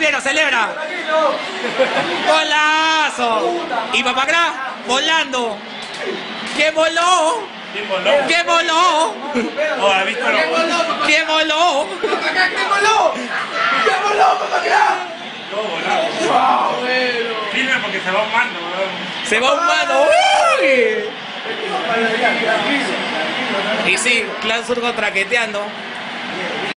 Piero, celebra. Golazo. Y Papacrá volando. ¿Quién voló? ¿Quién voló? ¿Quién voló? Oh, ¿has visto los goles? ¿Quién voló? ¡Papacrá, quién voló! ¡Quién voló, Papacrá! Todo volado. ¡Wow, bueno! Dime porque se va un mando, weón. Se va un mano. Uy. Y sí, Clan Surco traqueteando.